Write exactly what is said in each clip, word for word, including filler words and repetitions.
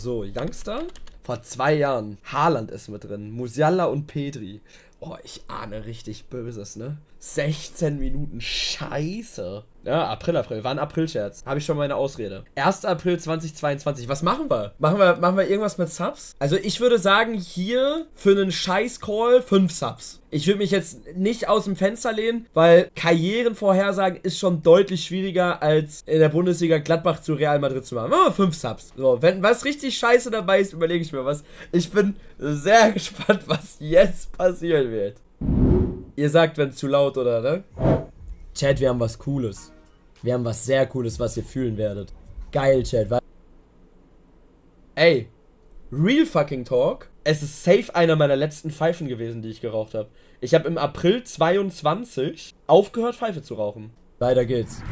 So, Youngster. Vor zwei Jahren. Haaland ist mit drin. Musiala und Pedri. Oh, ich ahne richtig Böses, ne? sechzehn Minuten. Scheiße. Ja, April, April. War ein April-Scherz. Habe ich schon meine Ausrede. erster April zweitausendzweiundzwanzig. Was machen wir? Machen wir, machen wir irgendwas mit Subs? Also ich würde sagen, hier für einen Scheiß-Call fünf Subs. Ich würde mich jetzt nicht aus dem Fenster lehnen, weil Karrierenvorhersagen ist schon deutlich schwieriger, als in der Bundesliga Gladbach zu Real Madrid zu machen. Machen wir fünf Subs. So, wenn was richtig scheiße dabei ist, überlege ich mir was. Ich bin sehr gespannt, was jetzt passieren wird. Ihr sagt, wenn es zu laut, oder, ne? Chat, wir haben was Cooles. Wir haben was sehr Cooles, was ihr fühlen werdet. Geil, Chat. Ey, Real fucking Talk. Es ist safe einer meiner letzten Pfeifen gewesen, die ich geraucht habe. Ich habe im April zweiundzwanzig aufgehört, Pfeife zu rauchen. Weiter geht's.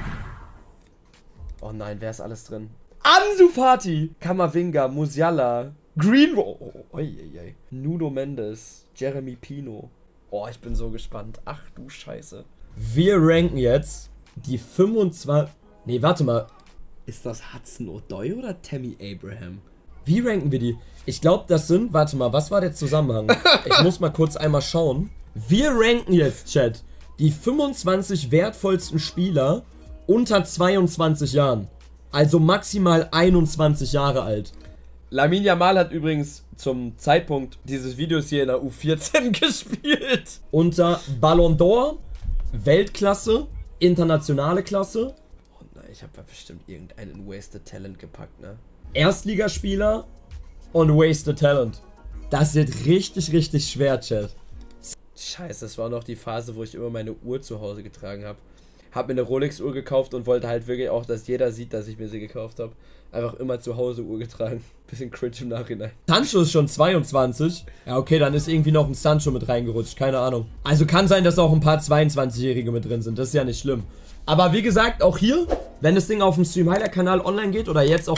Oh nein, wer ist alles drin? Ansu Fati, Camavinga, Musiala, Greenwood, oh, oh, oh, oh, oh. Nuno Mendes, Jeremy Pino. Oh, ich bin so gespannt. Ach du Scheiße. Wir ranken jetzt die fünfundzwanzig... Nee, warte mal. Ist das Hudson Odoi oder Tammy Abraham? Wie ranken wir die? Ich glaube, das sind... Warte mal, was war der Zusammenhang? Ich muss mal kurz einmal schauen. Wir ranken jetzt, Chat, die fünfundzwanzig wertvollsten Spieler unter zweiundzwanzig Jahren. Also maximal einundzwanzig Jahre alt. Lamine Yamal hat übrigens zum Zeitpunkt dieses Videos hier in der U vierzehn gespielt. Unter Ballon d'Or, Weltklasse, internationale Klasse. Oh nein, ich habe bestimmt irgendeinen Wasted Talent gepackt, ne? Erstligaspieler und Wasted Talent. Das wird richtig, richtig schwer, Chat. Scheiße, das war noch die Phase, wo ich immer meine Uhr zu Hause getragen habe. Hab mir eine Rolex-Uhr gekauft und wollte halt wirklich auch, dass jeder sieht, dass ich mir sie gekauft habe. Einfach immer zu Hause Uhr getragen. Bisschen cringe im Nachhinein. Sancho ist schon zweiundzwanzig. Ja, okay, dann ist irgendwie noch ein Sancho mit reingerutscht. Keine Ahnung. Also kann sein, dass auch ein paar zweiundzwanzigjährige mit drin sind. Das ist ja nicht schlimm. Aber wie gesagt, auch hier, wenn das Ding auf dem Stream Highlight Kanal online geht oder jetzt auch...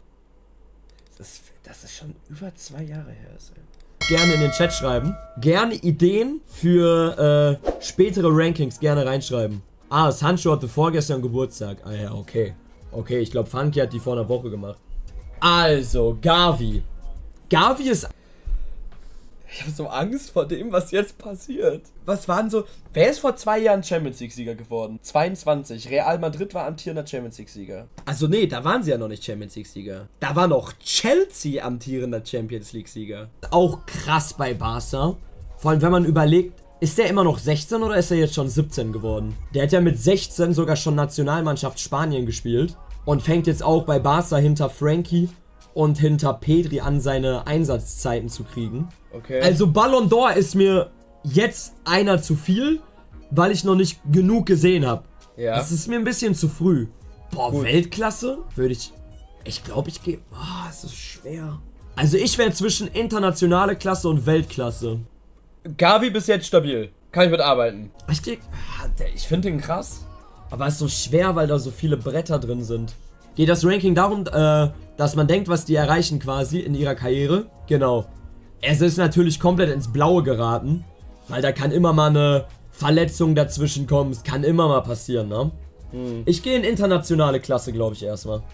Das ist, das ist schon über zwei Jahre her. Ist, gerne in den Chat schreiben. Gerne Ideen für äh, spätere Rankings gerne reinschreiben. Ah, Sancho hatte vorgestern Geburtstag. Ah ja, okay. Okay, ich glaube, Funky hat die vor einer Woche gemacht. Also, Gavi. Gavi ist... Ich habe so Angst vor dem, was jetzt passiert. Was waren so... Wer ist vor zwei Jahren Champions League-Sieger geworden? zweiundzwanzig. Real Madrid war amtierender Champions League-Sieger. Also nee, da waren sie ja noch nicht Champions League-Sieger. Da war noch Chelsea amtierender Champions League-Sieger. Auch krass bei Barca. Vor allem, wenn man überlegt, ist der immer noch sechzehn oder ist er jetzt schon siebzehn geworden? Der hat ja mit sechzehn sogar schon Nationalmannschaft Spanien gespielt. Und fängt jetzt auch bei Barca hinter Frankie und hinter Pedri an, seine Einsatzzeiten zu kriegen. Okay. Also Ballon d'Or ist mir jetzt einer zu viel, weil ich noch nicht genug gesehen habe. Ja. Das ist mir ein bisschen zu früh. Boah, gut. Weltklasse würde ich... Ich glaube, ich gehe... Ah, oh, es ist schwer. Also ich wäre zwischen internationale Klasse und Weltklasse. Gavi bis jetzt stabil. Kann ich mitarbeiten. Ich, ich finde den krass. Aber es ist so schwer, weil da so viele Bretter drin sind. Geht das Ranking darum, äh, dass man denkt, was die erreichen quasi in ihrer Karriere? Genau. Es ist natürlich komplett ins Blaue geraten. Weil da kann immer mal eine Verletzung dazwischen kommen. Es kann immer mal passieren, ne? Hm. Ich gehe in internationale Klasse, glaube ich, erstmal.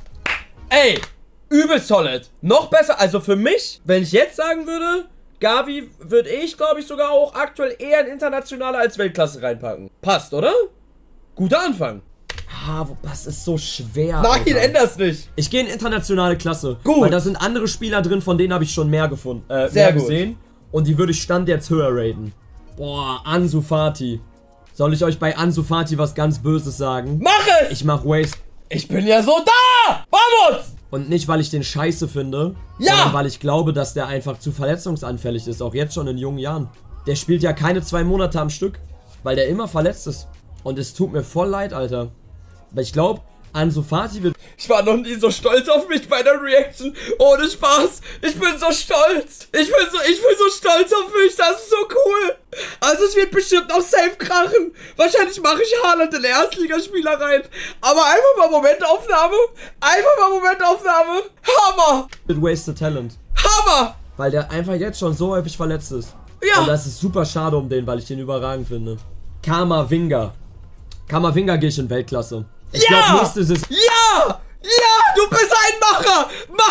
Ey! Übel solid! Noch besser, also für mich, wenn ich jetzt sagen würde... Gavi würde ich, glaube ich, sogar auch aktuell eher in internationale als Weltklasse reinpacken. Passt, oder? Guter Anfang. Ah, das ist so schwer. Nein, Alter. Änder's nicht. Ich gehe in internationale Klasse. Gut. Weil da sind andere Spieler drin, von denen habe ich schon mehr gefunden. Äh, Sehr mehr gut. gesehen. Und die würde ich Stand jetzt höher raten. Boah, Ansu Fati. Soll ich euch bei Ansu Fati was ganz Böses sagen? Mach es! Ich mach Waste. Ich bin ja so da! Vamos! Und nicht, weil ich den scheiße finde, ja! Sondern weil ich glaube, dass der einfach zu verletzungsanfällig ist, auch jetzt schon in jungen Jahren. Der spielt ja keine zwei Monate am Stück, weil der immer verletzt ist. Und es tut mir voll leid, Alter. Aber ich glaube, Ansu Fati wird... Ich war noch nie so stolz auf mich bei der Reaction. Ohne Spaß. Ich bin so stolz. Ich bin so, ich bin so stolz auf mich. Das ist so cool. Also es wird bestimmt noch safe krachen. Wahrscheinlich mache ich Haaland in Erstligaspieler rein. Aber einfach mal Momentaufnahme. Einfach mal Momentaufnahme. Hammer. Mit Wasted Talent. Hammer. Weil der einfach jetzt schon so häufig verletzt ist. Ja. Und das ist super schade um den, weil ich den überragend finde. Camavinga. Camavinga gehe ich in Weltklasse. Ich ja! glaube, nächstes ist... Ja! Ja! Du bist ein Macher! Mach weiter!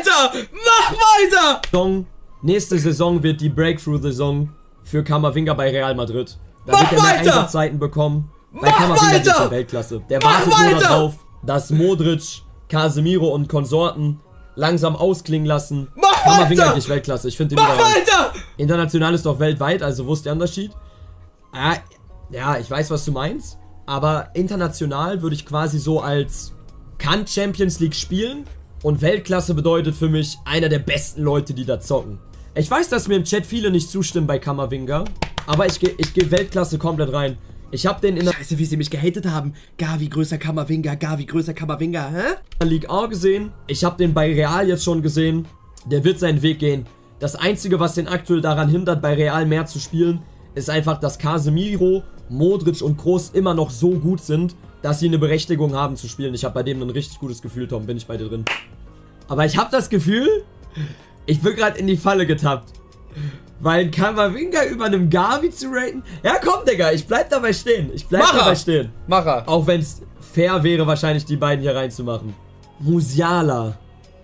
weiter! Mach weiter! Saison, nächste Saison wird die Breakthrough-Saison für Camavinga bei Real Madrid. Da Mach wird er mehr Einsatzzeiten bekommen. Bei Mach Camavinga ist der Weltklasse. Der Mach wartet nur darauf, dass Modric, Casemiro und Konsorten langsam ausklingen lassen. Mach Camavinga ist Weltklasse. Ich finde den Mach weiter! International ist doch weltweit, also wo ist der Unterschied? Ah, ja, ich weiß, was du meinst. Aber international würde ich quasi so als kann Champions League spielen und Weltklasse bedeutet für mich einer der besten Leute, die da zocken. Ich weiß, dass mir im Chat viele nicht zustimmen bei Camavinga, aber ich gehe ich geh Weltklasse komplett rein. Ich habe den in der Scheiße, wie sie mich gehatet haben. Gavi größer Camavinga, Gavi größer Camavinga, hä? League A gesehen. Ich habe den bei Real jetzt schon gesehen. Der wird seinen Weg gehen. Das Einzige, was den aktuell daran hindert, bei Real mehr zu spielen, ist einfach, dass Casemiro, Modric und Kroos immer noch so gut sind, dass sie eine Berechtigung haben zu spielen. Ich habe bei dem ein richtig gutes Gefühl, Tom, bin ich bei dir drin. Aber ich habe das Gefühl, ich bin gerade in die Falle getappt. Weil Camavinga über einem Gavi zu raten... Ja, komm, Digga, ich bleib dabei stehen. Ich bleib Macher. dabei stehen. Macher. Auch wenn es fair wäre, wahrscheinlich die beiden hier reinzumachen. Musiala.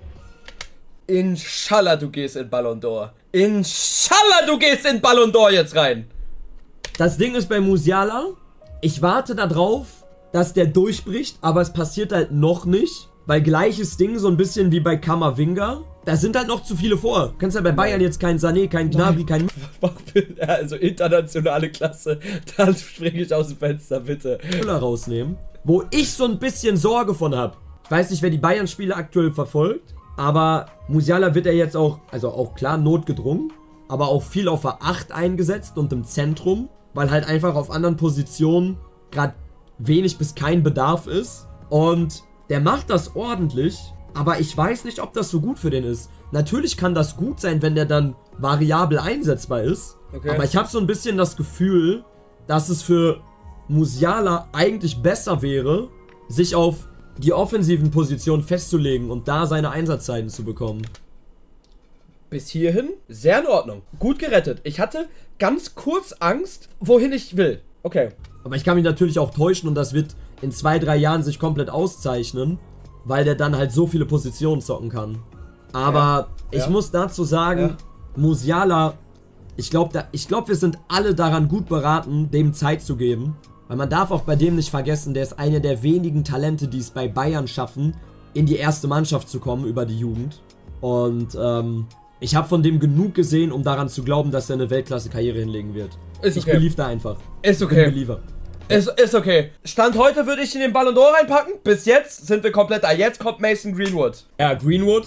Inshallah, du gehst in Ballon d'Or. Inshallah, du gehst in Ballon d'Or jetzt rein. Das Ding ist bei Musiala, ich warte darauf, dass der durchbricht, aber es passiert halt noch nicht. Weil gleiches Ding, so ein bisschen wie bei Camavinga. Da sind halt noch zu viele vor. Du kannst ja bei Bayern jetzt keinen Sané, keinen Gnabry, keinen... Also internationale Klasse, dann springe ich aus dem Fenster, bitte. Müller rausnehmen. Wo ich so ein bisschen Sorge von habe. Ich weiß nicht, wer die Bayern-Spiele aktuell verfolgt. Aber Musiala wird er jetzt auch, also auch klar notgedrungen, aber auch viel auf der acht eingesetzt und im Zentrum. Weil halt einfach auf anderen Positionen gerade wenig bis kein Bedarf ist. Und der macht das ordentlich, aber ich weiß nicht, ob das so gut für den ist. Natürlich kann das gut sein, wenn der dann variabel einsetzbar ist. Okay. Aber ich habe so ein bisschen das Gefühl, dass es für Musiala eigentlich besser wäre, sich auf die offensiven Positionen festzulegen und da seine Einsatzzeiten zu bekommen. Bis hierhin sehr in Ordnung. Gut gerettet. Ich hatte ganz kurz Angst, wohin ich will. Okay. Aber ich kann mich natürlich auch täuschen und das wird in zwei, drei Jahren sich komplett auszeichnen, weil der dann halt so viele Positionen zocken kann. Aber ja, ich ja. muss dazu sagen, ja. Musiala, ich glaube, ich glaub, wir sind alle daran gut beraten, dem Zeit zu geben. Weil man darf auch bei dem nicht vergessen, der ist einer der wenigen Talente, die es bei Bayern schaffen, in die erste Mannschaft zu kommen über die Jugend. Und ähm, ich habe von dem genug gesehen, um daran zu glauben, dass er eine Weltklasse-Karriere hinlegen wird. Ist okay. Ich believe da einfach. Ist okay. Ich bin Ist, ist okay. Stand heute würde ich in den Ballon d'Or reinpacken. Bis jetzt sind wir komplett da. Jetzt kommt Mason Greenwood. Ja, Greenwood.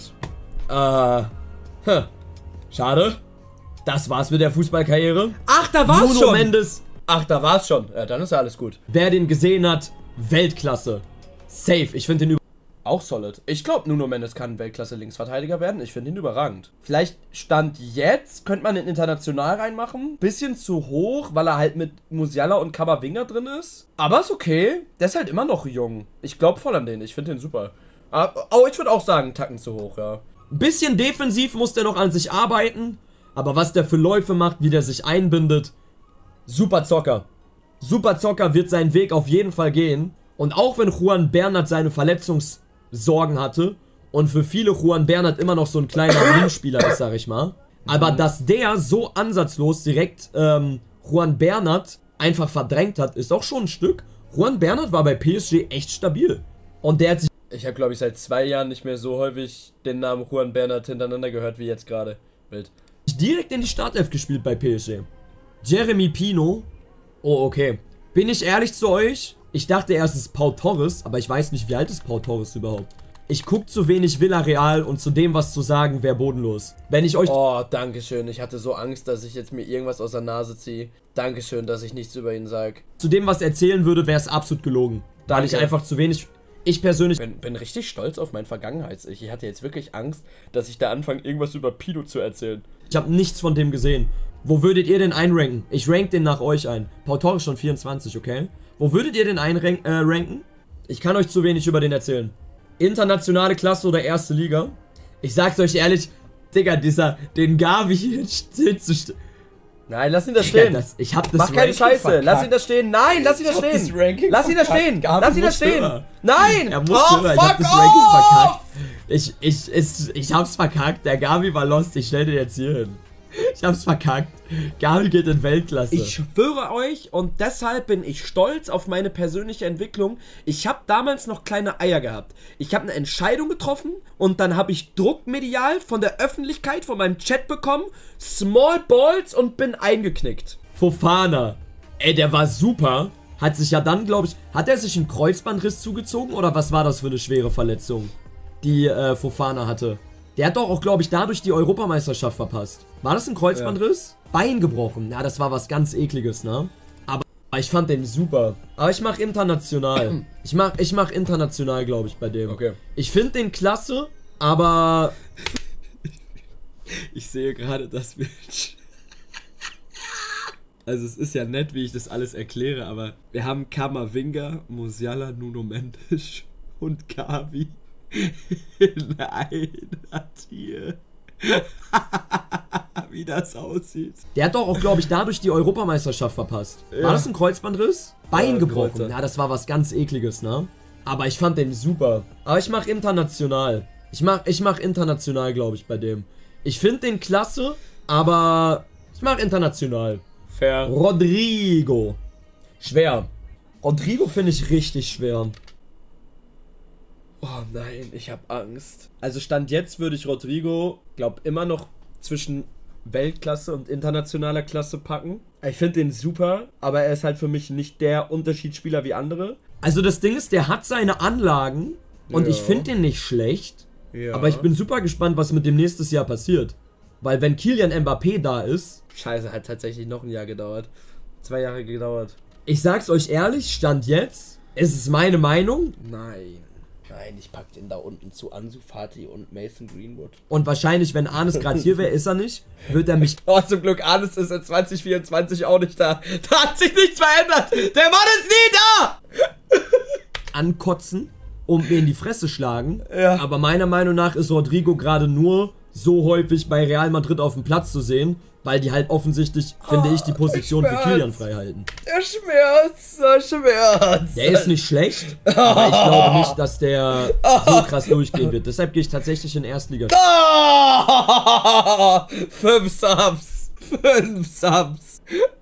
Äh. Huh. Schade. Das war's mit der Fußballkarriere. Ach, da war's Nuno schon. Mendes. Ach, da war's schon. Ja, dann ist ja alles gut. Wer den gesehen hat, Weltklasse. Safe. Ich finde den über... Auch solid. Ich glaube, Nuno Mendes kann Weltklasse-Linksverteidiger werden. Ich finde ihn überragend. Vielleicht Stand jetzt könnte man den international reinmachen. Bisschen zu hoch, weil er halt mit Musiala und Camavinga drin ist. Aber ist okay. Der ist halt immer noch jung. Ich glaube voll an den. Ich finde den super. Aber oh, ich würde auch sagen, Tacken zu hoch, ja. Ein bisschen defensiv muss der noch an sich arbeiten. Aber was der für Läufe macht, wie der sich einbindet. Super Zocker. Super Zocker wird seinen Weg auf jeden Fall gehen. Und auch wenn Juan Bernat seine Verletzungssorgen hatte und für viele Juan Bernat immer noch so ein kleiner Wien-Spieler ist, sag ich mal. Aber dass der so ansatzlos direkt ähm, Juan Bernat einfach verdrängt hat, ist auch schon ein Stück. Juan Bernat war bei P S G echt stabil. Und der hat sich... Ich habe, glaube ich, seit zwei Jahren nicht mehr so häufig den Namen Juan Bernat hintereinander gehört wie jetzt gerade. Wild. Direkt in die Startelf gespielt bei P S G. Jeremy Pino. Oh, okay. Bin ich ehrlich zu euch? Ich dachte erst, es ist Pau Torres, aber ich weiß nicht, wie alt ist Pau Torres überhaupt. Ich gucke zu wenig Villarreal und zu dem, was zu sagen, wäre bodenlos. Wenn ich euch... Oh, dankeschön. Ich hatte so Angst, dass ich jetzt mir irgendwas aus der Nase ziehe. Dankeschön, dass ich nichts über ihn sage. Zu dem, was erzählen würde, wäre es absolut gelogen. Danke. Weil ich einfach zu wenig... Ich persönlich... bin, bin richtig stolz auf mein Vergangenheits... Ich hatte jetzt wirklich Angst, dass ich da anfange, irgendwas über Pino zu erzählen. Ich habe nichts von dem gesehen. Wo würdet ihr den einranken? Ich rank den nach euch ein. Pau Torres schon vierundzwanzig, okay? Wo würdet ihr den einranken? Äh, ranken? Ich kann euch zu wenig über den erzählen. Internationale Klasse oder erste Liga? Ich sag's euch ehrlich, Digga, dieser, den Gavi hier hinzustellen. Nein, lass ihn da stehen. Ja, das, ich hab das Mach keine Scheiße. Verkackt. Lass ihn da stehen. Nein, lass ihn da stehen. Lass ihn da stehen. Lass ihn da stehen. Nein. Er muss oh, höher. fuck Ich hab das Ranking verkackt. Ich, ich, ich, ich hab's verkackt. Der Gavi war lost. Ich stell dir jetzt hier hin. Ich hab's verkackt. Gavi geht in Weltklasse. Ich schwöre euch, und deshalb bin ich stolz auf meine persönliche Entwicklung. Ich habe damals noch kleine Eier gehabt. Ich habe eine Entscheidung getroffen und dann habe ich druckmedial von der Öffentlichkeit, von meinem Chat bekommen, Small Balls, und bin eingeknickt. Fofana. Ey, der war super. Hat sich ja dann, glaube ich, hat er sich einen Kreuzbandriss zugezogen oder was war das für eine schwere Verletzung, die äh, Fofana hatte? Der hat doch auch, glaube ich, dadurch die Europameisterschaft verpasst. War das ein Kreuzbandriss? Ja. Bein gebrochen. Ja, das war was ganz Ekliges, ne? Aber ich fand den super. Aber ich mach international. Ich mach, ich mach international, glaube ich, bei dem. Okay. Ich finde den klasse, aber... Ich sehe gerade das Bild. Also es ist ja nett, wie ich das alles erkläre, aber wir haben Kamavinga, Musiala, Nuno Mendes und Gavi in einer Tier. Wie das aussieht. Der hat doch auch, glaube ich, dadurch die Europameisterschaft verpasst. Ja. War das ein Kreuzbandriss? Bein Ja, gebrochen. Kreuzer. Ja, das war was ganz Ekliges, ne? Aber ich fand den super. Aber ich mach international. Ich mach, ich mach international, glaube ich, bei dem. Ich finde den klasse, aber ich mach international. Fair. Rodrigo. Schwer. Rodrigo finde ich richtig schwer. Oh nein, ich habe Angst. Also Stand jetzt würde ich Rodrigo, glaub, immer noch zwischen Weltklasse und internationaler Klasse packen. Ich finde den super, aber er ist halt für mich nicht der Unterschiedsspieler wie andere. Also das Ding ist, der hat seine Anlagen und Ja. ich finde den nicht schlecht. Ja. Aber ich bin super gespannt, was mit dem nächstes Jahr passiert. Weil wenn Kylian Mbappé da ist... Scheiße, hat tatsächlich noch ein Jahr gedauert. Zwei Jahre gedauert. Ich sag's euch ehrlich, Stand jetzt, ist es meine Meinung. Nein. Nein, ich pack den da unten zu Ansu Fati und Mason Greenwood. Und wahrscheinlich, wenn Arnes gerade hier wäre, ist er nicht, wird er mich Oh, zum Glück, Arnes ist in zwanzig vierundzwanzig auch nicht da. Da hat sich nichts verändert. Der Mann ist nie da. ankotzen und mir in die Fresse schlagen. Ja. Aber meiner Meinung nach ist Rodrigo gerade nur so häufig bei Real Madrid auf dem Platz zu sehen, weil die halt offensichtlich, finde ich, die Position für Kylian frei halten. Der Schmerz, der Schmerz. Der ist nicht schlecht, aber ich glaube nicht, dass der so krass durchgehen wird. Deshalb gehe ich tatsächlich in Erstliga. Oh, fünf Subs. Fünf Subs.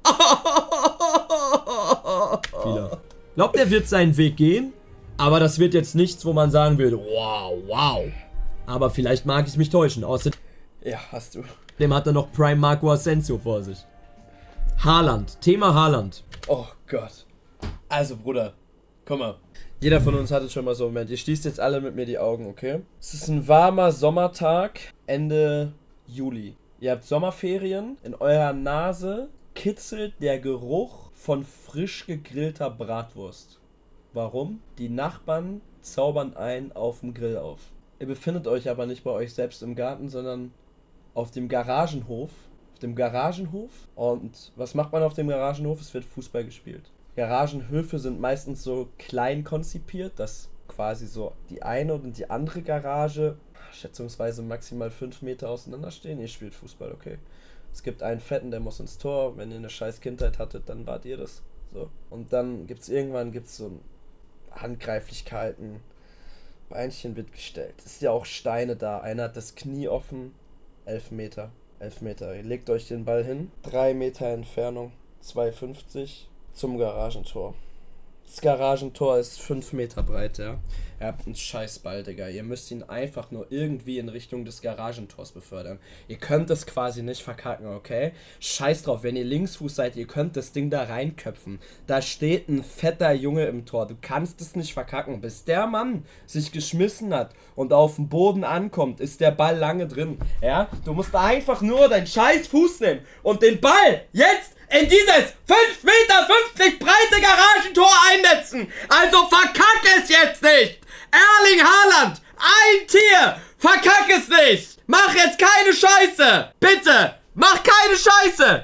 Spieler. Ich glaube, der wird seinen Weg gehen, aber das wird jetzt nichts, wo man sagen würde, wow, wow. Aber vielleicht mag ich mich täuschen. Außerdem Ja, hast du. hat er noch Prime Marco Asensio vor sich. Haaland. Thema Haaland. Oh Gott. Also, Bruder, guck mal. Jeder von uns hatte schon mal so einen Moment. Ihr schließt jetzt alle mit mir die Augen, okay? Es ist ein warmer Sommertag, Ende Juli. Ihr habt Sommerferien. In eurer Nase kitzelt der Geruch von frisch gegrillter Bratwurst. Warum? Die Nachbarn zaubern einen auf dem Grill auf. Ihr befindet euch aber nicht bei euch selbst im Garten, sondern auf dem Garagenhof. Auf dem Garagenhof. Und was macht man auf dem Garagenhof? Es wird Fußball gespielt. Garagenhöfe sind meistens so klein konzipiert, dass quasi so die eine und die andere Garage schätzungsweise maximal fünf Meter auseinander stehen. Ihr spielt Fußball, okay. Es gibt einen Fetten, der muss ins Tor. Wenn ihr eine scheiß Kindheit hattet, dann wart ihr das. So. Und dann gibt es irgendwann gibt's so Handgreiflichkeiten. Beinchen wird gestellt. Es ist ja auch Steine da. Einer hat das Knie offen. Elf Meter. Elf Meter. Ihr legt euch den Ball hin. Drei Meter Entfernung. zwei fünfzig zum Garagentor. Das Garagentor ist fünf Meter breit, ja. Ihr habt einen Scheißball, Digga. Ihr müsst ihn einfach nur irgendwie in Richtung des Garagentors befördern. Ihr könnt das quasi nicht verkacken, okay? Scheiß drauf, wenn ihr Linksfuß seid, ihr könnt das Ding da reinköpfen. Da steht ein fetter Junge im Tor. Du kannst es nicht verkacken. Bis der Mann sich geschmissen hat und auf dem Boden ankommt, ist der Ball lange drin. Ja? Du musst einfach nur deinen scheiß Fuß nehmen und den Ball jetzt in dieses fünf Meter fünfzig breite Garagentor einnetzen. Also verkack es jetzt nicht. Erling Haaland, ein Tier. Verkack es nicht. Mach jetzt keine Scheiße. Bitte, mach keine Scheiße.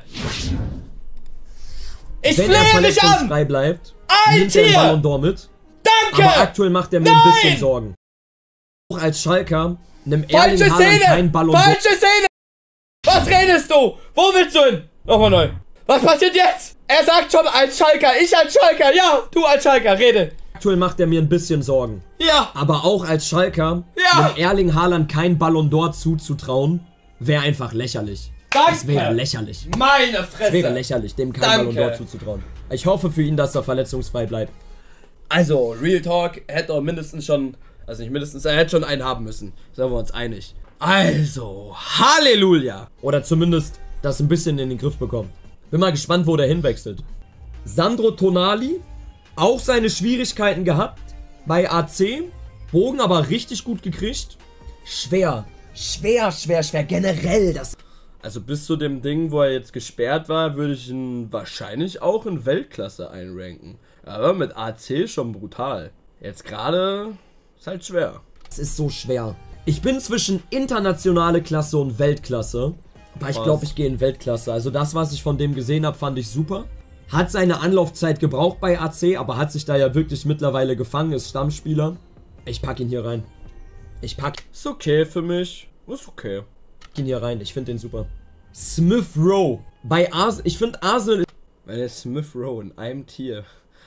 Ich Wenn er flehe dich an. verletzungsfrei bleibt, Ein nimmt er den Tier. Ballon d'Or mit. Danke. Aber aktuell macht er mir ein bisschen Sorgen. Auch als Schalker, nimm Erling Falsche Haaland Szene. kein Ballon d'Or. Falsche Szene. Was redest du? Wo willst du hin? Nochmal neu. Was passiert jetzt? Er sagt schon als Schalker, ich als Schalker, ja, du als Schalker, rede. Aktuell macht er mir ein bisschen Sorgen. Ja! Aber auch als Schalker, Ja! einem Erling Haaland kein Ballon d'Or zuzutrauen, wäre einfach lächerlich. Danke! Das wäre lächerlich. Meine Fresse! Das wäre lächerlich, dem kein Danke. Ballon d'Or zuzutrauen. Ich hoffe für ihn, dass er verletzungsfrei bleibt. Also, Real Talk hätte er mindestens schon, also nicht mindestens, er hätte schon einen haben müssen. Sind wir uns einig. Also, Halleluja! Oder zumindest das ein bisschen in den Griff bekommen. Bin mal gespannt, wo der hinwechselt. Sandro Tonali, auch seine Schwierigkeiten gehabt bei A C. Bogen aber richtig gut gekriegt. Schwer, schwer, schwer, schwer. Generell das. Also bis zu dem Ding, wo er jetzt gesperrt war, würde ich ihn wahrscheinlich auch in Weltklasse einranken. Aber mit A C schon brutal. Jetzt gerade ist halt schwer. Es ist so schwer. Ich bin zwischen internationale Klasse und Weltklasse. Aber ich Was? glaube, ich gehe in Weltklasse. Also das, was ich von dem gesehen habe, fand ich super. Hat seine Anlaufzeit gebraucht bei A C, aber hat sich da ja wirklich mittlerweile gefangen, ist Stammspieler. Ich pack ihn hier rein. Ich pack Ist okay für mich. Ist okay. ihn hier rein. Ich finde den super. Smith Rowe. Bei Arsenal. Ich finde Arsenal. Wenn der Smith Rowe in einem Tier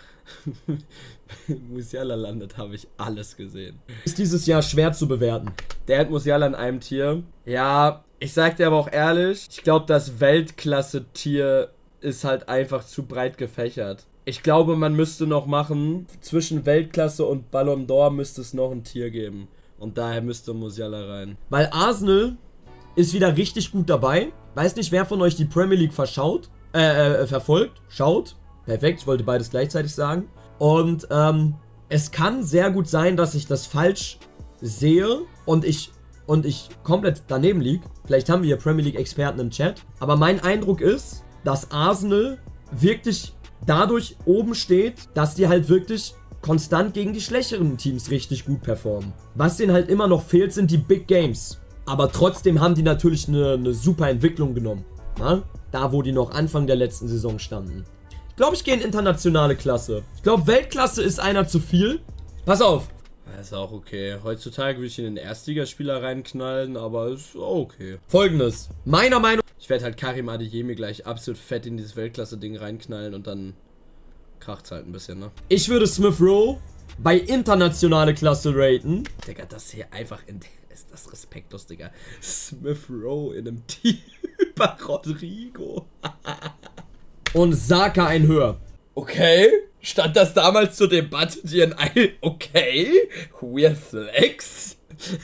Musiala landet, habe ich alles gesehen. Ist dieses Jahr schwer zu bewerten. Der hat Musiala in einem Tier. Ja, ich sag dir aber auch ehrlich, ich glaube, das Weltklasse-Tier ist halt einfach zu breit gefächert. Ich glaube, man müsste noch machen, zwischen Weltklasse und Ballon d'Or müsste es noch ein Tier geben. Und daher müsste Musiala rein. Weil Arsenal ist wieder richtig gut dabei. Weiß nicht, wer von euch die Premier League verschaut, äh, äh, verfolgt, schaut. Perfekt, ich wollte beides gleichzeitig sagen. Und ähm, es kann sehr gut sein, dass ich das falsch sehe und ich und ich komplett daneben liege. Vielleicht haben wir hier Premier League Experten im Chat. Aber mein Eindruck ist, dass Arsenal wirklich dadurch oben steht, dass die halt wirklich konstant gegen die schwächeren Teams richtig gut performen. Was denen halt immer noch fehlt, sind die Big Games. Aber trotzdem haben die natürlich eine, eine super Entwicklung genommen. Na? Da, wo die noch Anfang der letzten Saison standen. Ich glaube, ich gehe in internationale Klasse. Ich glaube, Weltklasse ist einer zu viel. Pass auf. Das ist auch okay. Heutzutage würde ich in den Erstligaspieler reinknallen, aber ist auch okay. Folgendes. Meiner Meinung Ich werde halt Karim Adeyemi gleich absolut fett in dieses Weltklasse-Ding reinknallen und dann kracht's halt ein bisschen, ne? Ich würde Smith Rowe bei internationale Klasse raten. Digga, das hier einfach in... Ist das respektlos, Digga. Smith Rowe in einem Team über Rodrigo. Und Saka ein höher. Okay. Stand das damals zur Debatte, die in ein... Okay. Weird Flex.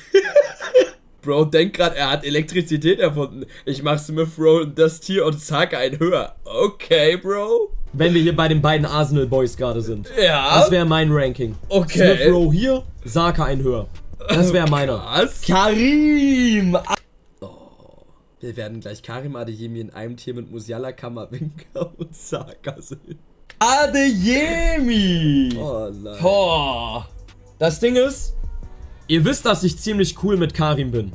Bro, denk grad, er hat Elektrizität erfunden. Ich mach Smith Rowe in das Tier und Saka ein höher. Okay, Bro. Wenn wir hier bei den beiden Arsenal Boys gerade sind. Ja. Das wäre mein Ranking. Okay. Smith Rowe hier, Saka ein höher. Das wäre meiner. Was? Karim! Oh. Wir werden gleich Karim Adeyemi in einem Tier mit Musiala, Kammerwinger und Saka sehen. Adeyemi! Oh nein. Boah. Das Ding ist, ihr wisst, dass ich ziemlich cool mit Karim bin.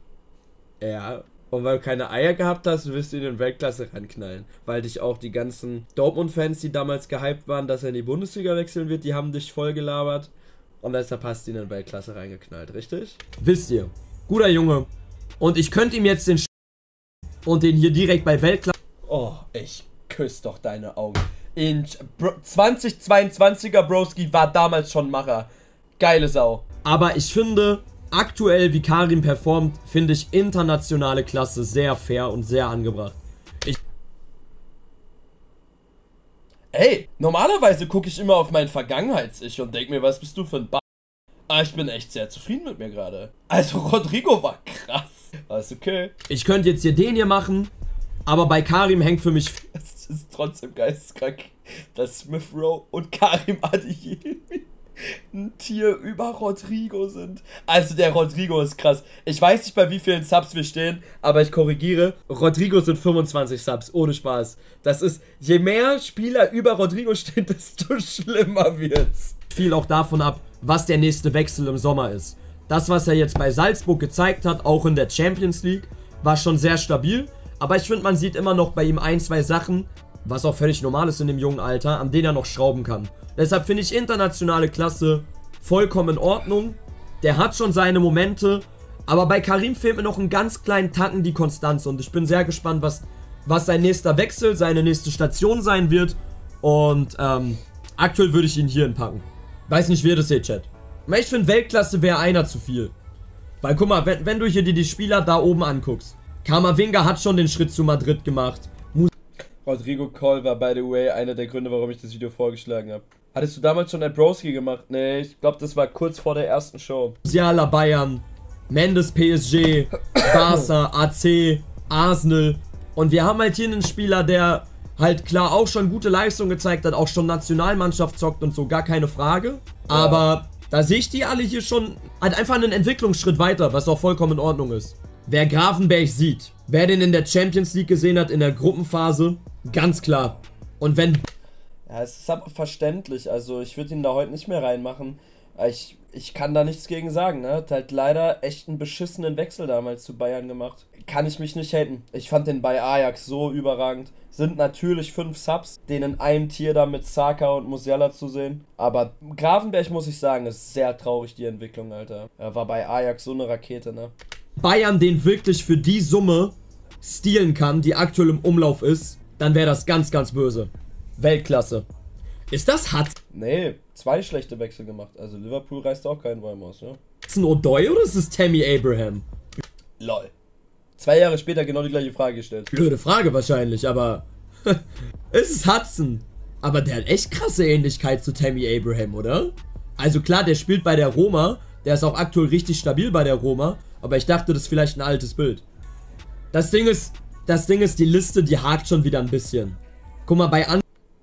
Ja. Und weil du keine Eier gehabt hast, wirst du ihn in Weltklasse ranknallen. Weil dich auch die ganzen Dortmund-Fans, die damals gehypt waren, dass er in die Bundesliga wechseln wird, die haben dich voll gelabert. Und deshalb hast du ihn in Weltklasse reingeknallt, richtig? Wisst ihr. Guter Junge. Und ich könnte ihm jetzt den Sch und den hier direkt bei Weltklasse... Oh, ich küsse doch deine Augen. In Bro zweitausendzweiundzwanziger Broski war damals schon Macher. Geile Sau. Aber ich finde, aktuell wie Karim performt, finde ich internationale Klasse sehr fair und sehr angebracht. Ich Ey, normalerweise gucke ich immer auf mein Vergangenheits-Ich und denke mir, was bist du für ein ba... Aber ich bin echt sehr zufrieden mit mir gerade. Also Rodrigo war krass. Alles okay. Ich könnte jetzt hier den hier machen, aber bei Karim hängt für mich... Es ist trotzdem geisteskrank, dass Smith Rowe und Karim Adeyemi ein Tier über Rodrigo sind. Also der Rodrigo ist krass. Ich weiß nicht, bei wie vielen Subs wir stehen, aber ich korrigiere. Rodrigo sind fünfundzwanzig Subs, ohne Spaß. Das ist, je mehr Spieler über Rodrigo stehen, desto schlimmer wird's. viel auch davon ab, was der nächste Wechsel im Sommer ist. Das, was er jetzt bei Salzburg gezeigt hat, auch in der Champions League, war schon sehr stabil. Aber ich finde, man sieht immer noch bei ihm ein, zwei Sachen, was auch völlig normal ist in dem jungen Alter, an denen er noch schrauben kann. Deshalb finde ich internationale Klasse vollkommen in Ordnung. Der hat schon seine Momente, aber bei Karim fehlt mir noch einen ganz kleinen Tacken die Konstanz. Und ich bin sehr gespannt, was, was sein nächster Wechsel, seine nächste Station sein wird. Und ähm, aktuell würde ich ihn hier hinpacken. Weiß nicht, wie ihr das seht, Chat. Ich finde, Weltklasse wäre einer zu viel. Weil, guck mal, wenn, wenn du hier dir die Spieler da oben anguckst. Camavinga hat schon den Schritt zu Madrid gemacht. Mus Rodrigo Call war, by the way, einer der Gründe, warum ich das Video vorgeschlagen habe. Hattest du damals schon Broski gemacht? Nee, ich glaube, das war kurz vor der ersten Show. Musiala Bayern, Mendes P S G, Barca, A C, Arsenal. Und wir haben halt hier einen Spieler, der halt klar auch schon gute Leistung gezeigt hat, auch schon Nationalmannschaft zockt und so, gar keine Frage. Ja. Aber da sehe ich die alle hier schon halt einfach einen Entwicklungsschritt weiter, was auch vollkommen in Ordnung ist. Wer Gravenberch sieht, wer den in der Champions League gesehen hat, in der Gruppenphase, ganz klar. Und wenn... Ja, es ist aber verständlich, also ich würde ihn da heute nicht mehr reinmachen. Ich, ich kann da nichts gegen sagen, ne? Hat halt leider echt einen beschissenen Wechsel damals zu Bayern gemacht. Kann ich mich nicht haten. Ich fand den bei Ajax so überragend. Sind natürlich fünf Subs, den in einem Tier da mit Saka und Musiala zu sehen. Aber Gravenberch, muss ich sagen, ist sehr traurig, die Entwicklung, Alter. Er war bei Ajax so eine Rakete, ne? Bayern den wirklich für die Summe stehlen kann, die aktuell im Umlauf ist, dann wäre das ganz, ganz böse. Weltklasse. Ist das Hudson? Nee, zwei schlechte Wechsel gemacht. Also Liverpool reißt auch keinen Bäum aus, ne? Ist ein Odoi oder ist es Tammy Abraham? Lol. Zwei Jahre später genau die gleiche Frage gestellt. Blöde Frage wahrscheinlich, aber... Es ist Hudson. Aber der hat echt krasse Ähnlichkeit zu Tammy Abraham, oder? Also klar, der spielt bei der Roma. Der ist auch aktuell richtig stabil bei der Roma. Aber ich dachte, das ist vielleicht ein altes Bild. Das Ding ist... Das Ding ist, die Liste, die hakt schon wieder ein bisschen. Guck mal, bei an...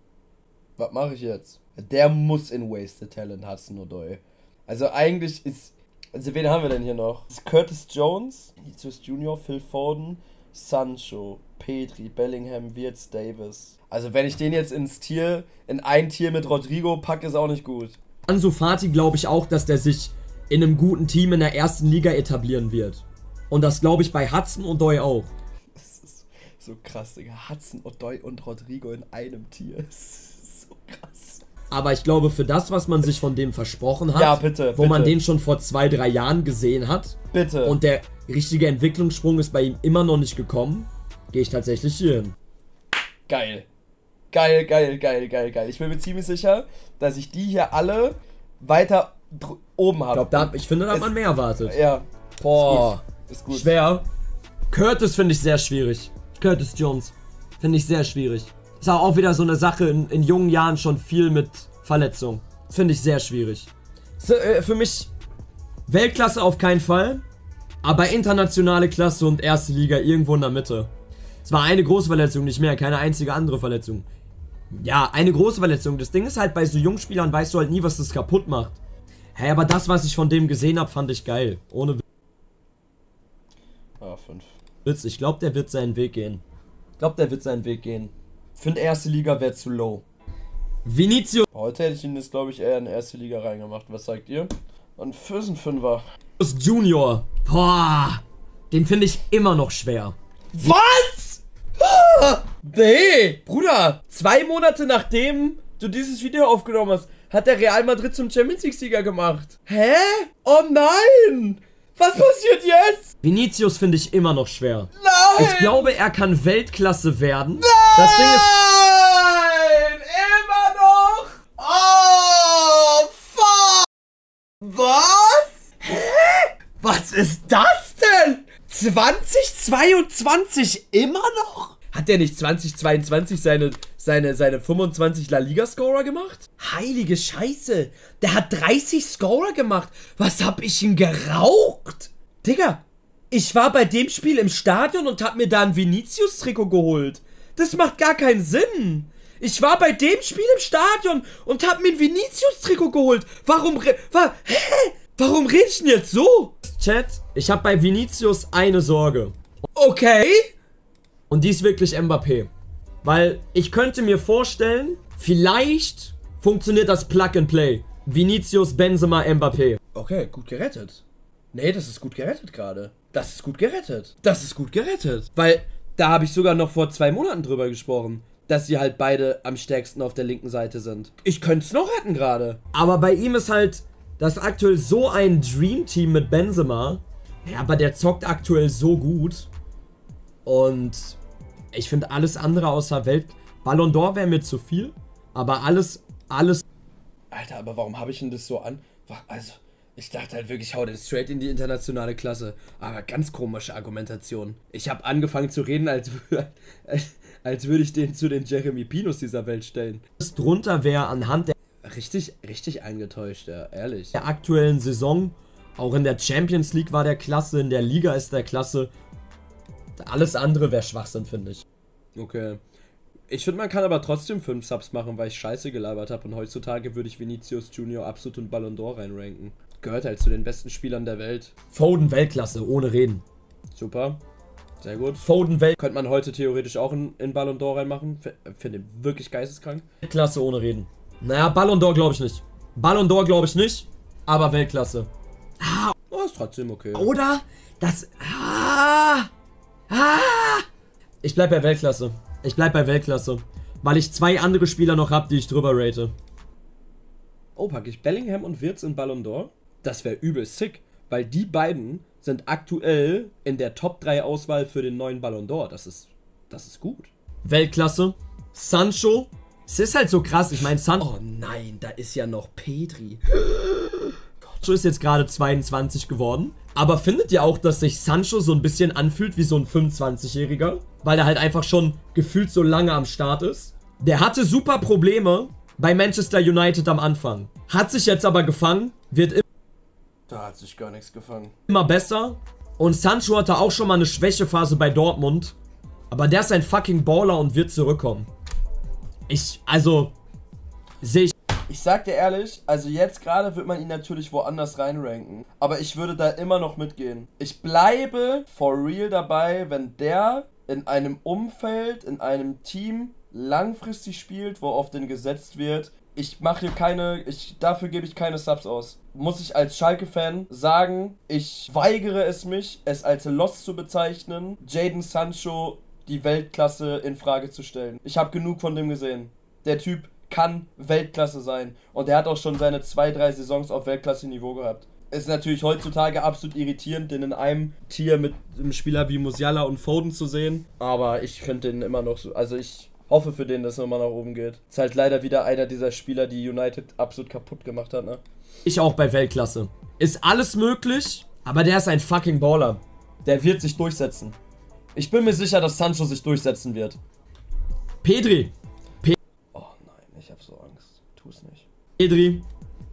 Was mache ich jetzt? Der muss in Wasted Talent, Hudson Odoi. Also eigentlich ist... Also wen haben wir denn hier noch? Das ist Curtis Jones, Vinicius Junior, Phil Foden, Sancho, Pedri, Bellingham, Wirtz, Davis. Also wenn ich den jetzt ins Tier, in ein Tier mit Rodrigo packe, ist auch nicht gut. Ansu Fati glaube ich auch, dass der sich in einem guten Team in der ersten Liga etablieren wird. Und das glaube ich bei Hudson Odoi auch. Das ist so krass, Digga. Hudson Odoi und Rodrigo in einem Tier. Das ist so krass. Aber ich glaube, für das, was man sich von dem versprochen hat, ja, bitte, wo bitte. man den schon vor zwei, drei Jahren gesehen hat, bitte. Und der richtige Entwicklungssprung ist bei ihm immer noch nicht gekommen, gehe ich tatsächlich hier hin. Geil. Geil, geil, geil, geil, geil. Ich bin mir ziemlich sicher, dass ich die hier alle weiter oben habe. Ich, glaub, da, ich finde, da hat man mehr erwartet. Ja. Boah. Ist gut. Ist gut. Schwer. Curtis finde ich sehr schwierig. Curtis Jones. Finde ich sehr schwierig. Ist auch wieder so eine Sache, in, in jungen Jahren schon viel mit Verletzung. Finde ich sehr schwierig. So, äh, für mich Weltklasse auf keinen Fall, aber internationale Klasse und erste Liga irgendwo in der Mitte. Es war eine große Verletzung, nicht mehr, keine einzige andere Verletzung. Ja, eine große Verletzung. Das Ding ist halt, bei so Jungspielern weißt du halt nie, was das kaputt macht. Hey, aber das, was ich von dem gesehen habe, fand ich geil. Ohne Ah, fünf. Witz. Ich glaube, der wird seinen Weg gehen. Ich glaube, der wird seinen Weg gehen. Ich finde, erste Liga wäre zu low. Vinicius Heute hätte ich ihn jetzt, glaube ich, eher in erste Liga reingemacht. Was sagt ihr? Und für ein Fünfer. Junior. Boah. Den finde ich immer noch schwer. Was? Ah, nee, Bruder. Zwei Monate nachdem du dieses Video aufgenommen hast, hat der Real Madrid zum Champions League-Sieger gemacht. Hä? Oh nein! Was passiert jetzt? Vinicius finde ich immer noch schwer. Nein! Ich glaube, er kann Weltklasse werden. Nein! Das Ding ist... Immer noch! Oh, fuck! Was? Hä? Was ist das denn? zweitausendzweiundzwanzig immer noch? Hat der nicht zweitausendzweiundzwanzig seine, seine, seine fünfundzwanzig La Liga-Scorer gemacht? Heilige Scheiße. Der hat dreißig Scorer gemacht. Was hab ich ihn geraucht? Digga, ich war bei dem Spiel im Stadion und hab mir da ein Vinicius-Trikot geholt. Das macht gar keinen Sinn. Ich war bei dem Spiel im Stadion und hab mir ein Vinicius-Trikot geholt. Warum re... Wa hä? Warum rede ich denn jetzt so? Chat, ich habe bei Vinicius eine Sorge. Okay. Und die ist wirklich Mbappé. Weil ich könnte mir vorstellen, vielleicht funktioniert das Plug and Play. Vinicius, Benzema, Mbappé. Okay, gut gerettet. Nee, das ist gut gerettet gerade. Das ist gut gerettet. Das ist gut gerettet. Weil da habe ich sogar noch vor zwei Monaten drüber gesprochen, dass sie halt beide am stärksten auf der linken Seite sind. Ich könnte es noch retten gerade. Aber bei ihm ist halt das aktuell so ein Dream-Team mit Benzema. Ja, aber der zockt aktuell so gut. Und ich finde alles andere außer Welt... Ballon d'Or wäre mir zu viel. Aber alles, alles... Alter, aber warum habe ich denn das so an? Also, ich dachte halt wirklich, ich hau den straight in die internationale Klasse. Aber ganz komische Argumentation. Ich habe angefangen zu reden, als, als würde ich den zu den Jeremy Pinos dieser Welt stellen. Das drunter wäre anhand der Richtig, richtig eingetäuscht, ja, ehrlich. der aktuellen Saison, auch in der Champions League war der klasse, in der Liga ist der klasse. Alles andere wäre Schwachsinn, finde ich. Okay. Ich finde, man kann aber trotzdem fünf Subs machen, weil ich Scheiße gelabert habe. Und heutzutage würde ich Vinicius Junior absolut in Ballon d'Or reinranken. Gehört halt zu den besten Spielern der Welt. Foden Weltklasse, ohne reden. Super. Sehr gut. Foden Welt Könnte man heute theoretisch auch in, in Ballon d'Or reinmachen. Finde ihn wirklich geisteskrank. Weltklasse, ohne reden. Naja, Ballon d'Or glaube ich nicht. Ballon d'Or glaube ich nicht, aber Weltklasse. Ah, oh, ist trotzdem okay. Oder? Das... Ah, ah. Ich bleib bei Weltklasse. Ich bleib bei Weltklasse. Weil ich zwei andere Spieler noch habe, die ich drüber rate. Oh, packe ich Bellingham und Wirtz in Ballon d'Or? Das wäre übel sick. Weil die beiden sind aktuell in der Top drei Auswahl für den neuen Ballon d'Or. Das ist, das ist gut. Weltklasse. Sancho. Es ist halt so krass. Ich meine, Sancho... Oh nein, da ist ja noch Pedri. Sancho ist jetzt gerade zweiundzwanzig geworden. Aber findet ihr auch, dass sich Sancho so ein bisschen anfühlt wie so ein fünfundzwanzigjähriger? Weil er halt einfach schon gefühlt so lange am Start ist. Der hatte super Probleme bei Manchester United am Anfang. Hat sich jetzt aber gefangen. Wird immer... Da hat sich gar nichts gefangen. Immer besser. Und Sancho hatte auch schon mal eine Schwächephase bei Dortmund. Aber der ist ein fucking Baller und wird zurückkommen. Ich, also, sehe ich... Ich sag dir ehrlich, also jetzt gerade wird man ihn natürlich woanders reinranken. Aber ich würde da immer noch mitgehen. Ich bleibe for real dabei, wenn der in einem Umfeld, in einem Team langfristig spielt, wo auf den gesetzt wird. Ich mache hier keine, ich, dafür gebe ich keine Subs aus. Muss ich als Schalke-Fan sagen, ich weigere es mich, es als Lost zu bezeichnen, Jadon Sancho die Weltklasse in Frage zu stellen. Ich habe genug von dem gesehen. Der Typ kann Weltklasse sein. Und er hat auch schon seine zwei, drei Saisons auf Weltklasse-Niveau gehabt. Ist natürlich heutzutage absolut irritierend, den in einem Tier mit einem Spieler wie Musiala und Foden zu sehen. Aber ich finde den immer noch so, also ich hoffe für den, dass es nochmal nach oben geht. Ist halt leider wieder einer dieser Spieler, die United absolut kaputt gemacht hat, ne? Ich auch bei Weltklasse. Ist alles möglich, aber der ist ein fucking Baller. Der wird sich durchsetzen. Ich bin mir sicher, dass Sancho sich durchsetzen wird. Pedri. Pe oh nein, ich hab so Angst. Tu es nicht. Pedri.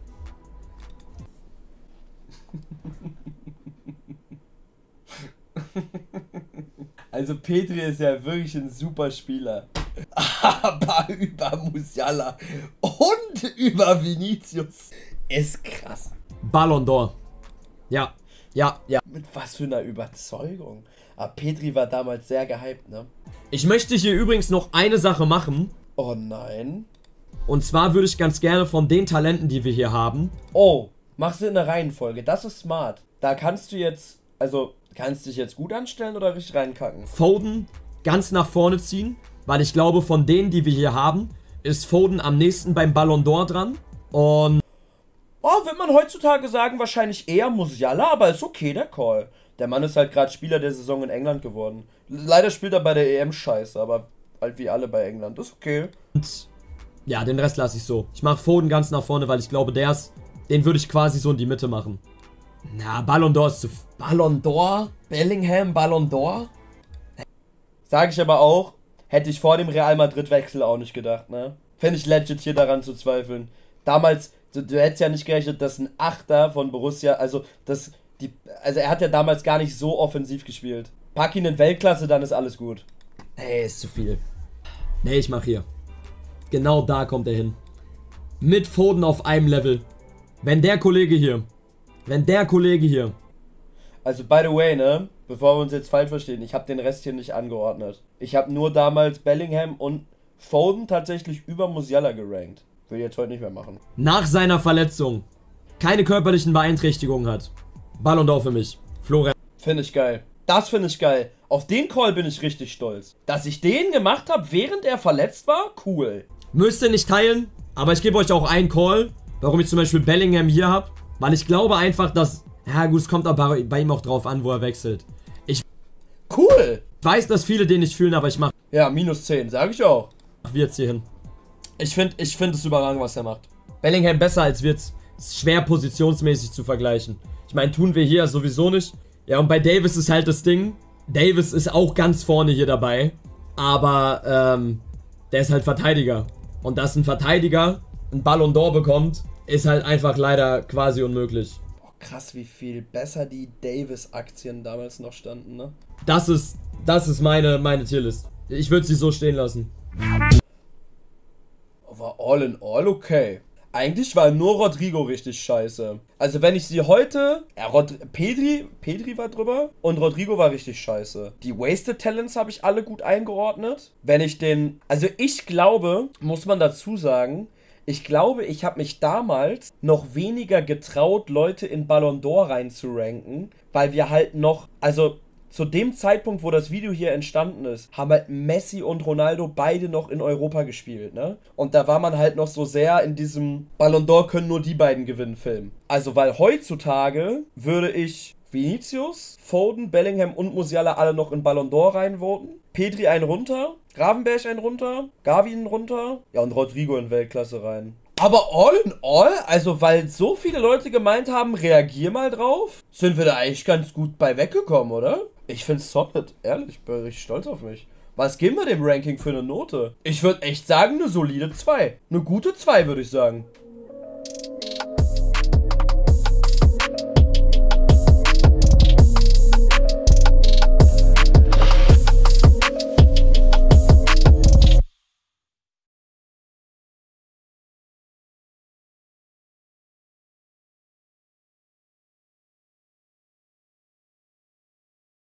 Also Pedri ist ja wirklich ein super Spieler. Aber über Musiala und über Vinicius ist krass. Ballon d'Or. Ja, ja, ja. Mit was für einer Überzeugung. Aber Pedri war damals sehr gehypt, ne? Ich möchte hier übrigens noch eine Sache machen. Oh nein. Und zwar würde ich ganz gerne von den Talenten, die wir hier haben. Oh, machst du in der Reihenfolge. Das ist smart. Da kannst du jetzt, also, kannst dich jetzt gut anstellen oder richtig reinkacken? Foden ganz nach vorne ziehen. Weil ich glaube, von denen, die wir hier haben, ist Foden am nächsten beim Ballon d'Or dran. Und... Oh, wird man heutzutage sagen, wahrscheinlich eher Musiala, aber ist okay, der Call. Der Mann ist halt gerade Spieler der Saison in England geworden. Leider spielt er bei der E M scheiße, aber halt wie alle bei England. Ist okay. Und ja, den Rest lasse ich so. Ich mache Foden ganz nach vorne, weil ich glaube, der ist... Den würde ich quasi so in die Mitte machen. Na, Ballon d'Or ist zu... Ballon d'Or? Bellingham Ballon d'Or? Sag ich aber auch, hätte ich vor dem Real Madrid-Wechsel auch nicht gedacht, ne? Fände ich legit hier daran zu zweifeln. Damals, du, du hättest ja nicht gerechnet, dass ein Achter von Borussia, also das... Die, also er hat ja damals gar nicht so offensiv gespielt. Pack ihn in Weltklasse, dann ist alles gut. Nee, ist zu viel. Nee, ich mach hier. Genau da kommt er hin. Mit Foden auf einem Level. Wenn der Kollege hier, wenn der Kollege hier. Also by the way, ne, bevor wir uns jetzt falsch verstehen, ich habe den Rest hier nicht angeordnet. Ich habe nur damals Bellingham und Foden tatsächlich über Musiala gerankt. Will ich jetzt heute nicht mehr machen. Nach seiner Verletzung keine körperlichen Beeinträchtigungen hat. Ballon d'Or für mich. Florian. Finde ich geil. Das finde ich geil. Auf den Call bin ich richtig stolz. Dass ich den gemacht habe, während er verletzt war, cool. Müsst ihr nicht teilen, aber ich gebe euch auch einen Call, warum ich zum Beispiel Bellingham hier habe. Weil ich glaube einfach, dass... Ja gut, es kommt aber bei ihm auch drauf an, wo er wechselt. Ich cool. weiß, dass viele den nicht fühlen, aber ich mache... Ja, minus zehn, sage ich auch. Wir jetzt hier hin. Ich finde ich find es überragend, was er macht. Bellingham besser als Wirtz. Ist schwer positionsmäßig zu vergleichen. Ich meine, tun wir hier sowieso nicht. Ja, und bei Davis ist halt das Ding. Davis ist auch ganz vorne hier dabei. Aber, ähm, der ist halt Verteidiger. Und dass ein Verteidiger einen Ballon d'Or bekommt, ist halt einfach leider quasi unmöglich. Boah, krass, wie viel besser die Davis-Aktien damals noch standen, ne? Das ist, das ist meine, meine Tierlist. Ich würde sie so stehen lassen. War all in all okay. Eigentlich war nur Rodrigo richtig scheiße. Also wenn ich sie heute... Ja, Rod Pedri, Pedri war drüber und Rodrigo war richtig scheiße. Die Wasted Talents habe ich alle gut eingeordnet. Wenn ich den... Also ich glaube, muss man dazu sagen, ich glaube, ich habe mich damals noch weniger getraut, Leute in Ballon d'Or reinzuranken, weil wir halt noch... Also... Zu dem Zeitpunkt, wo das Video hier entstanden ist, haben halt Messi und Ronaldo beide noch in Europa gespielt, ne? Und da war man halt noch so sehr in diesem Ballon d'Or können nur die beiden gewinnen Film. Also, weil heutzutage würde ich Vinicius, Foden, Bellingham und Musiala alle noch in Ballon d'Or reinvoten. Pedri einen runter, Gravenberch einen runter, Gavi einen runter, ja und Rodrigo in Weltklasse rein. Aber all in all, also weil so viele Leute gemeint haben, reagier mal drauf, sind wir da eigentlich ganz gut bei weggekommen, oder? Ich find's solid, ehrlich, ich bin richtig stolz auf mich. Was geben wir dem Ranking für eine Note? Ich würde echt sagen, eine solide zwei. Eine gute zwei, würde ich sagen.